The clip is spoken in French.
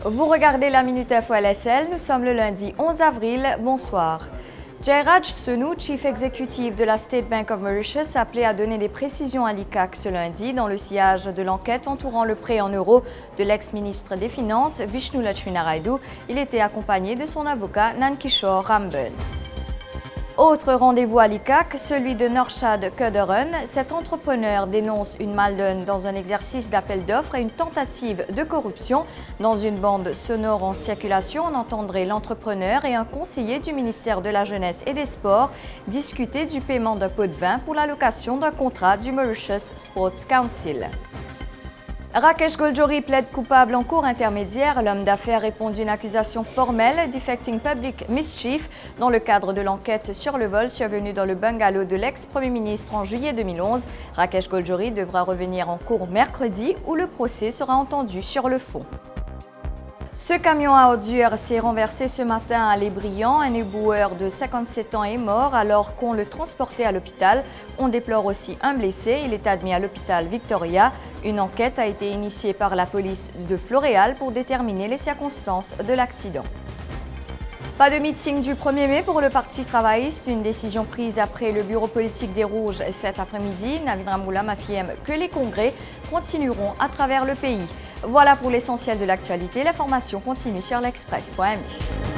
Vous regardez la Minute Info LSL, nous sommes le lundi 11 avril, bonsoir. Jairaj Sunu, Chief Executive de la State Bank of Mauritius, appelé à donner des précisions à l'ICAC ce lundi dans le sillage de l'enquête entourant le prêt en euros de l'ex-ministre des Finances Vishnu Lakshminarayalu. Il était accompagné de son avocat Nankishore Ramban. Autre rendez-vous à l'ICAC, celui de Norshad Kuduran. Cet entrepreneur dénonce une maldonne dans un exercice d'appel d'offres et une tentative de corruption. Dans une bande sonore en circulation, on entendrait l'entrepreneur et un conseiller du ministère de la Jeunesse et des Sports discuter du paiement d'un pot de vin pour la location d'un contrat du Mauritius Sports Council. Rakesh Goljory plaide coupable en cour intermédiaire. L'homme d'affaires répond d'une accusation formelle d'effecting public mischief dans le cadre de l'enquête sur le vol survenu dans le bungalow de l'ex-premier ministre en juillet 2011. Rakesh Goljory devra revenir en cour mercredi où le procès sera entendu sur le fond. Ce camion à ordures s'est renversé ce matin à l'Ébriand. Un éboueur de 57 ans est mort alors qu'on le transportait à l'hôpital. On déplore aussi un blessé. Il est admis à l'hôpital Victoria. Une enquête a été initiée par la police de Floréal pour déterminer les circonstances de l'accident. Pas de meeting du 1er mai pour le Parti travailliste, une décision prise après le bureau politique des Rouges cet après-midi. Navid Ramoulam affirme que les congrès continueront à travers le pays. Voilà pour l'essentiel de l'actualité. L'information continue sur l'express.mu.